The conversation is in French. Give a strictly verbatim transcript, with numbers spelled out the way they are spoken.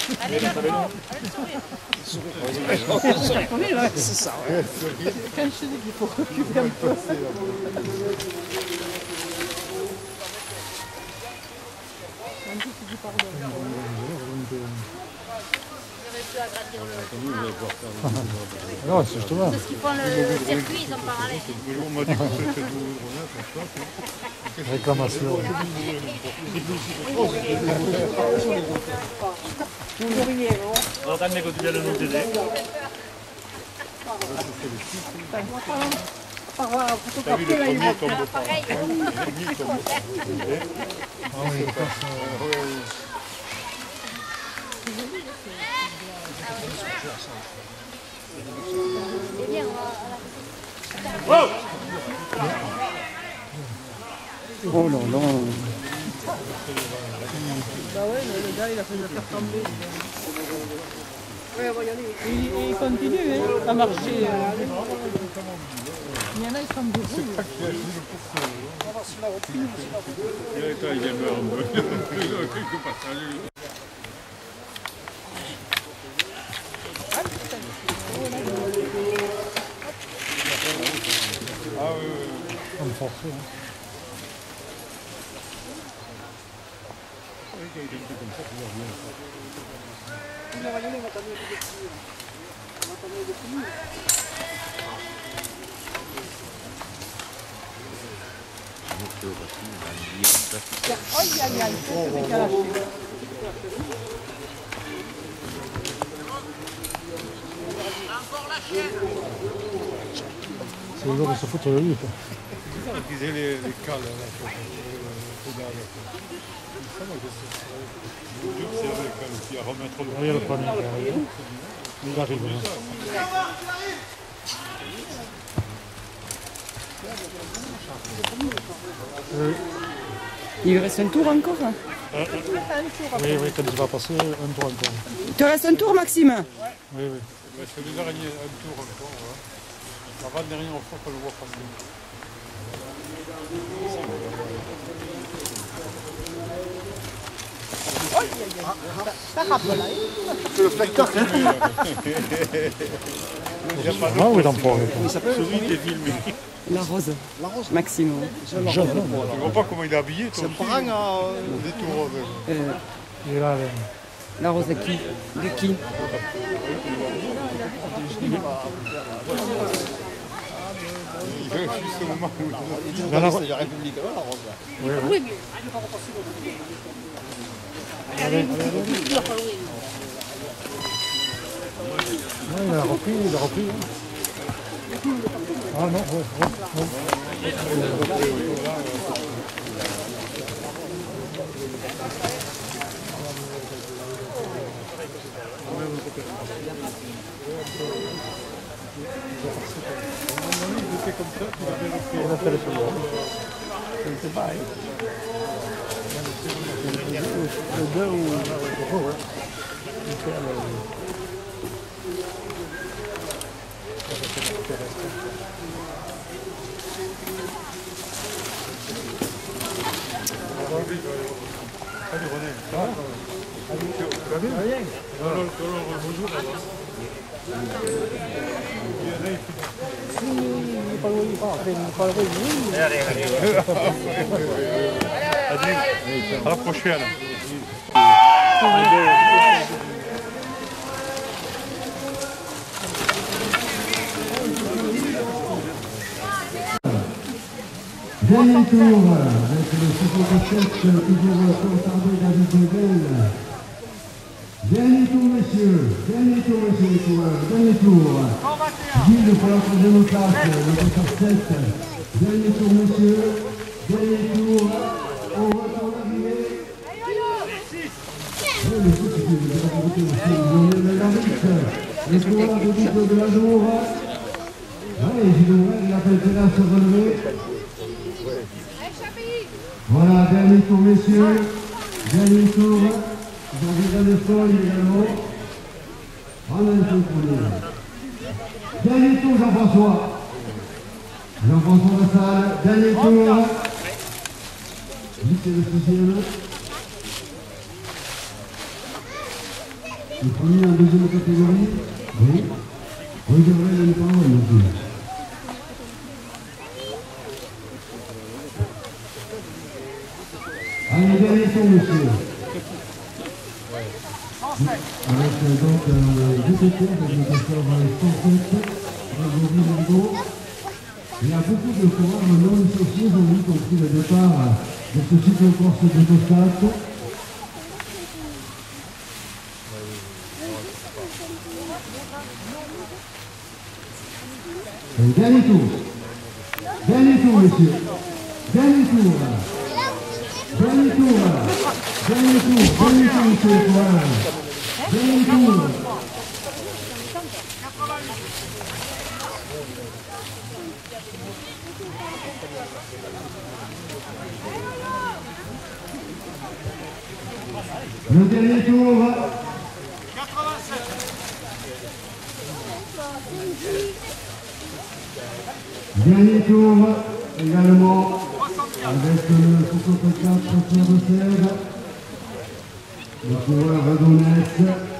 Allez, le sourire. C'est ça, ouais. Quand je dis qu'il faut reculer un peu. Non, c'est justement. Parce qu'ils font le circuit, ils en parallèle. On m'a dit que c'était Réclamation. Alors, quand les quotidiens nous aider. T'as vu, le premier tombe pas. Le premier tombe pas. Ah oui, ça, ça... Oh là là. Bah ouais, le gars il a fait le faire tomber. Et il continue hein, à marcher. Il y en a qui sont debout. Il y a un peu. Quelque passage. Ah oui, oui, oui. Comme forcé, hein. Aïe aïe aïe, c'est calaché. C'est le jour de se foutre de lui, quoi. Ils faisaient les, les cales, là, les pédales. Ça, moi, je sais. Le dur, c'est avec les cales aussi, à remettre le... Il y a le premier qui arrive. Il arrive, là. Euh, Il reste un tour encore hein. euh, oui, oui, quand il va passer, un tour encore. Il te reste un tour, Maxime? Oui, oui. Parce que les araignées, un tour encore, voilà. L'avant-dernier, on faut qu'on le voit passer. Ça rappe là. C'est le spectacle. Il n'y a pas Ah oui, l'empereur. celui qui est filmé. La rose. La rose. Maxime. Jeune. Tu vois pas comment il est habillé, toi? C'est un parrain à... Des tours avec. Euh, Il est là, là. la rose de qui? De qui? Il fait juste au moment où... Il est journaliste de la République, la rose là. Oui, oui. Oui, mais Allez, allez, allez. Non, il a repris, il a repris. Hein. Ah non, ouais, ouais, non. On a fait le second. Je ne sais pas. Hein. Le deux ou le zéro, ouais. Il fait le... Salut René, ça va? Tu vas bien? Bien. Bonjour. À la prochaine. Dernier tour avec le soixante-sept, toujours Constantine David Debel. Dernier tour, messieurs. Dernier tour, messieurs les coureurs. Dernier tour. Gilles pour la troisième place, le soixante-sept. Dernier tour, messieurs. Dernier tour. On retourne l'arrivée. Le six, c'est les coureurs de boucle de la jour. Allez, Gilles, il appelle Pélas à se relever. Voilà, dernier tour, messieurs. Dernier tour. Jean-Pierre de Folle également. En un tour premier. Dernier tour, Jean-François. Jean-François Lassalle. Dernier tour. Lui, c'est le sixième. Le premier en deuxième catégorie. Oui. Réservez le parole, monsieur. Allez, dernier tour, monsieur. Avec euh, donc euh, deux tours, donc le passeur va aller cent sept, Grégory Longo. Il y a beaucoup de coureurs non licenciés aujourd'hui qui ont pris le départ de ce cyclo-course de Toscate. Dernier tour. Dernier tour, monsieur. Dernier tour. Dernier tour. Dernier tour. Dernier tour, monsieur. Voilà. Dernier tour. Le dernier tour. Dernier tour également avec le soixante-quatre Pierre de Sèvres, le coureur Redonès.